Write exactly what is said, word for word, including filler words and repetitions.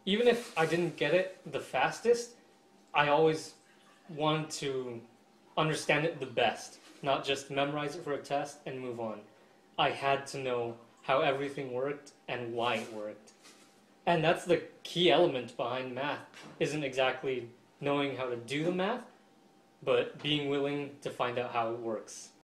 even if I didn't get it the fastest, I always wanted to understand it the best, not just memorize it for a test and move on. I had to know how everything worked and why it worked. And that's the key element behind math, isn't exactly knowing how to do the math, but being willing to find out how it works.